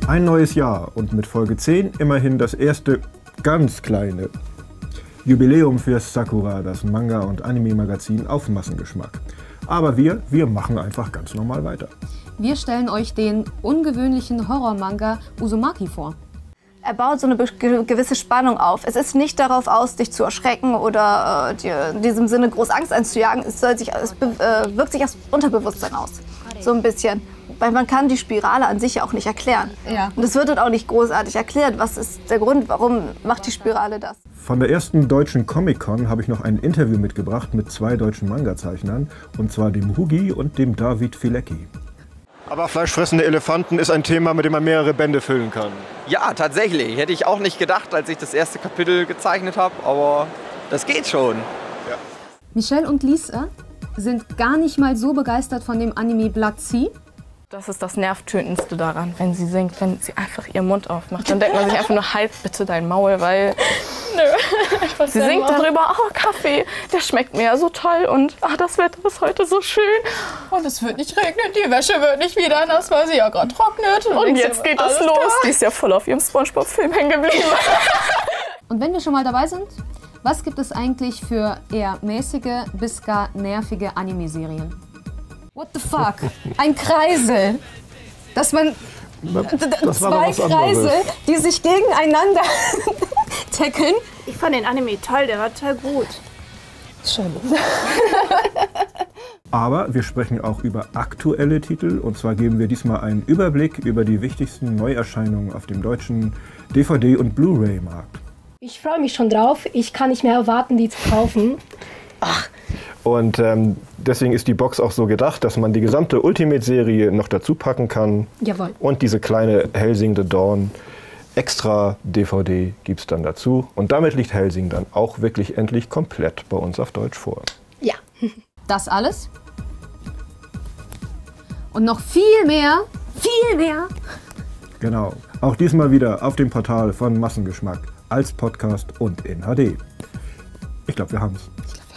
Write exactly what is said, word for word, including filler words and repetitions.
Ein neues Jahr und mit Folge zehn immerhin das erste ganz kleine Jubiläum für Sakura, das Manga- und Anime-Magazin auf Massengeschmack. Aber wir, wir machen einfach ganz normal weiter. Wir stellen euch den ungewöhnlichen Horror-Manga Uzumaki vor. Er baut so eine gewisse Spannung auf. Es ist nicht darauf aus, dich zu erschrecken oder äh, dir in diesem Sinne groß Angst einzujagen. Es, soll sich, es äh, wirkt sich aufs Unterbewusstsein aus, so ein bisschen. Weil man kann die Spirale an sich ja auch nicht erklären. Ja. Und es wird dort auch nicht großartig erklärt. Was ist der Grund, warum macht die Spirale das? Von der ersten deutschen Comic-Con habe ich noch ein Interview mitgebracht mit zwei deutschen Manga-Zeichnern, und zwar dem Hugi und dem David Filecki. Aber fleischfressende Elefanten ist ein Thema, mit dem man mehrere Bände füllen kann. Ja, tatsächlich. Hätte ich auch nicht gedacht, als ich das erste Kapitel gezeichnet habe, aber das geht schon. Ja. Michelle und Lisa sind gar nicht mal so begeistert von dem Anime Blood Sea. Das ist das Nervtötendste daran, wenn sie singt, wenn sie einfach ihren Mund aufmacht. Dann denkt man sich einfach nur, halt bitte dein Maul, weil nö. Sie singt darüber, oh Kaffee, der schmeckt mir ja so toll und ach, das Wetter ist heute so schön. Und es wird nicht regnen, die Wäsche wird nicht wieder nass, weil sie ja gerade trocknet. Und, und jetzt geht es los. Klar. Die ist ja voll auf ihrem Spongebob-Film hängen geblieben. Und wenn wir schon mal dabei sind, was gibt es eigentlich für eher mäßige bis gar nervige Anime-Serien? What the fuck? Ein Kreisel. Dass man das zwei Kreisel, die sich gegeneinander tackeln. Ich fand den Anime toll, der war toll gut. Schön. Aber wir sprechen auch über aktuelle Titel, und zwar geben wir diesmal einen Überblick über die wichtigsten Neuerscheinungen auf dem deutschen D V D- und Blu-ray-Markt. Ich freue mich schon drauf. Ich kann nicht mehr erwarten, die zu kaufen. Ach. Und ähm, deswegen ist die Box auch so gedacht, dass man die gesamte Ultimate-Serie noch dazu packen kann. Jawohl. Und diese kleine Hellsing the Dawn extra D V D gibt es dann dazu. Und damit liegt Hellsing dann auch wirklich endlich komplett bei uns auf Deutsch vor. Ja. Das alles? Und noch viel mehr, viel mehr. Genau. Auch diesmal wieder auf dem Portal von Massengeschmack als Podcast und in H D. Ich glaube, wir haben's.